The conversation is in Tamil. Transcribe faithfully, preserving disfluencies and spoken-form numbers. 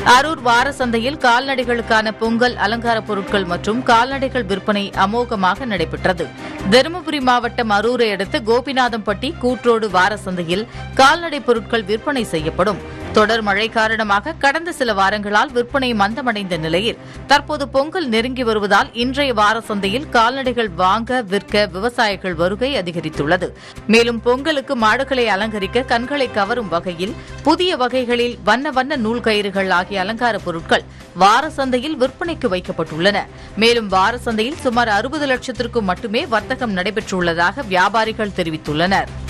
அரூர் வார சந்தையில் கால்நடைகளுக்கான பொங்கல் அலங்கார பொருட்கள் மற்றும் கால்நடைகள் விற்பனை அமோகமாக நடைபெற்றது. தருமபுரி மாவட்டம் அரூரை அடுத்த கோபிநாதம்பட்டி கூட்ரோடு வார சந்தையில் கால்நடை பொருட்கள் விற்பனை செய்யப்படும். தொடர் மழை காரணமாக கடந்த சில வாரங்களால் விற்பனை மந்தமடைந்த நிலையில் தற்போது பொங்கல் நெருங்கி வருவதால் இன்றைய வார சந்தையில் கால்நடைகள் வாங்க விற்க விவசாயிகள் வருகை அதிகரித்துள்ளது. மேலும் பொங்கலுக்கு மாடுகளை அலங்கரிக்க கண்களை கவரும் வகையில் புதிய வகைகளில் வண்ண வண்ண நூல் கயிறுகள் ஆகிய அலங்கார பொருட்கள் வார சந்தையில் விற்பனைக்கு வைக்கப்பட்டுள்ளன. மேலும் வார சந்தையில் சுமார் அறுபது லட்சத்திற்கும் மட்டுமே வர்த்தகம் நடைபெற்றுள்ளதாக வியாபாரிகள் தெரிவித்துள்ளனர்.